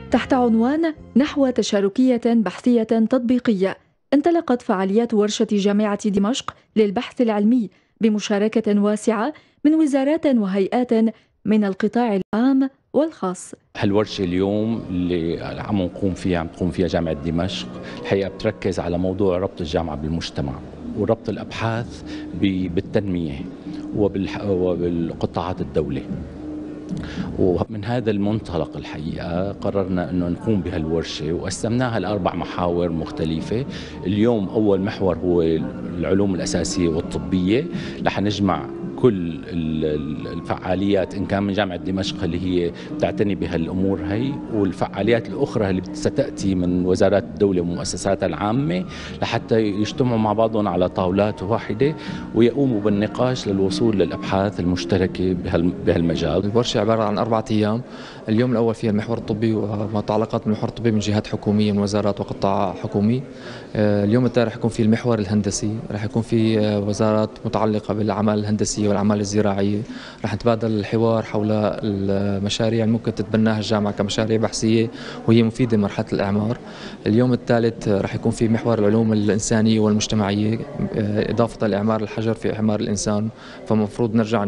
تحت عنوان نحو تشاركية بحثية تطبيقية، انطلقت فعاليات ورشة جامعة دمشق للبحث العلمي بمشاركة واسعة من وزارات وهيئات من القطاع العام والخاص. هالورشة اليوم اللي عم تقوم فيها جامعة دمشق الحقيقة بتركز على موضوع ربط الجامعة بالمجتمع وربط الأبحاث بالتنمية وبالقطاعات الدولة. ومن هذا المنطلق الحقيقة قررنا أنه نقوم بهالورشة وقسمناها لأربع محاور مختلفة. اليوم أول محور هو العلوم الأساسية والطبية، رح نجمع كل الفعاليات إن كان من جامعة دمشق اللي هي بتعتني بهالأمور هي، والفعاليات الأخرى اللي ستأتي من وزارات الدولة ومؤسساتها العامة، لحتى يجتمعوا مع بعضهم على طاولات واحدة ويقوموا بالنقاش للوصول للأبحاث المشتركة بهالمجال. الورشة عبارة عن 4 أيام. اليوم الأول فيها المحور الطبي وما تعلقات بالمحور الطبي من جهات حكومية من وزارات وقطاع حكومي. اليوم الثاني رح يكون فيه المحور الهندسي، رح يكون فيه وزارات متعلقة بالأعمال الهندسية والأعمال الزراعية. رح نتبادل الحوار حول المشاريع اللي ممكن تتبناها الجامعة كمشاريع بحثية وهي مفيدة مرحلة الإعمار. اليوم الثالث رح يكون فيه محور العلوم الإنسانية والمجتمعية، إضافة لإعمار الحجر في إعمار الإنسان. فمفروض نرجع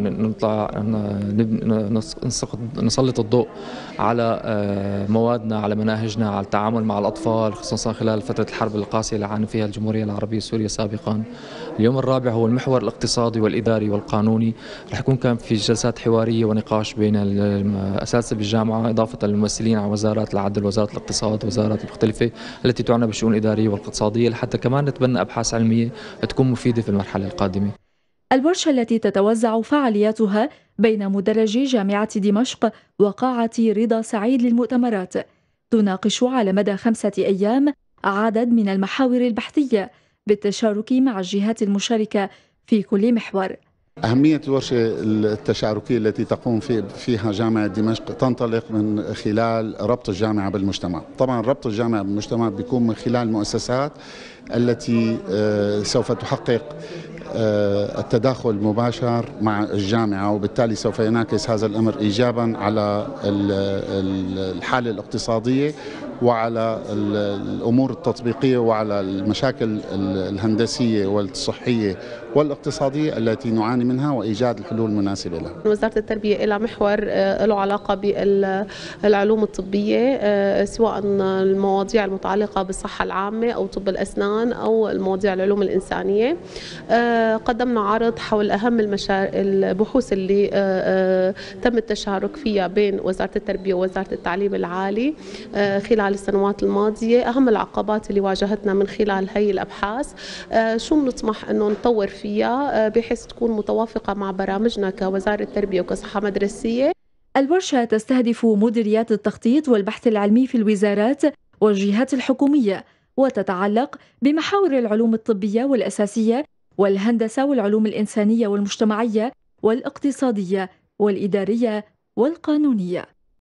نسلط الضوء على موادنا، على مناهجنا، على التعامل مع الأطفال خصوصا خلال فترة الحرب القاسية اللي عانت فيها الجمهورية العربية السورية سابقا. اليوم الرابع هو المحور الاقتصادي والإداري والقانوني، رح يكون كان في جلسات حوارية ونقاش بين الأساتذة بالجامعة إضافة للممثلين عن وزارات العدل، وزارة الاقتصاد، وزارات المختلفة التي تعنى بالشؤون الإدارية والاقتصادية، لحتى كمان نتبنى أبحاث علمية تكون مفيدة في المرحلة القادمة. الورشة التي تتوزع فعالياتها بين مدرجي جامعة دمشق وقاعة رضا سعيد للمؤتمرات تناقش على مدى 5 أيام عدد من المحاور البحثية بالتشارك مع الجهات المشاركة في كل محور. أهمية الورشة التشاركية التي تقوم فيها جامعة دمشق تنطلق من خلال ربط الجامعة بالمجتمع. طبعا ربط الجامعة بالمجتمع بيكون من خلال المؤسسات التي سوف تحقق التداخل المباشر مع الجامعة، وبالتالي سوف ينعكس هذا الأمر إيجابا على الحالة الاقتصادية وعلى الأمور التطبيقية وعلى المشاكل الهندسية والصحية والاقتصادية التي نعاني منها وإيجاد الحلول المناسبة لها. وزارة التربية لها محور له علاقة بالعلوم الطبية، سواء المواضيع المتعلقة بالصحة العامة أو طب الأسنان أو المواضيع العلوم الإنسانية. قدمنا عرض حول أهم البحوث اللي تم التشارك فيها بين وزارة التربية ووزارة التعليم العالي خلال السنوات الماضية، أهم العقبات اللي واجهتنا من خلال هي الأبحاث، شو بنطمح أنه نطور فيها بحيث تكون متوافقة مع برامجنا كوزارة التربية وكصحة مدرسية. الورشة تستهدف مديريات التخطيط والبحث العلمي في الوزارات والجهات الحكومية، وتتعلق بمحاور العلوم الطبية والأساسية والهندسة والعلوم الإنسانية والمجتمعية والاقتصادية والإدارية والقانونية.